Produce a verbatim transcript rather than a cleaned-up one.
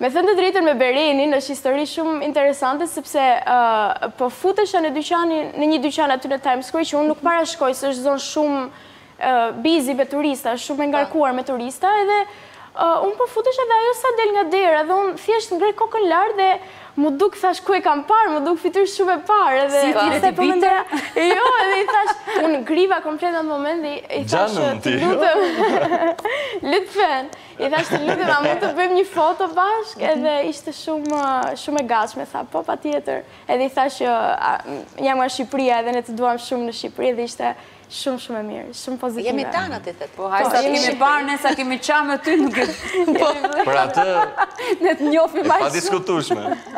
Me thënë të drejtën me Berenin, është histori shumë interesante, sepse po futesha në dyqanin, në një dyqan aty në Times Square, që unë nuk parashkoj, se është zonë shumë busy me turista, shumë ngarkuar me turista, edhe unë po futesha dhe ajo sa del nga dera, dhe unë thjesht ngrej kokën lartë dhe mu duk thash ku e kam parë, mu duk fitur shumë e parë. Si tire t'i bitë? Jo, edhe i thash, unë griva komplet në moment dhe i thash të lutëm, lutëm, i thash të lutëm, a mund të bëjmë një foto bashk, edhe ishte shumë e gatshme, tha, po pa tjetër. Edhe i thash, jam nga Shqipëria edhe ne të duam shumë në Shqipëri, dhe ishte shumë shumë e mirë, shumë pozitive. Jemi tanë atë të Po, hajë sa kemi parë, ne sa kemi qamë ty, nuk e... Për atë, Ne të njofi e pa diskutushme.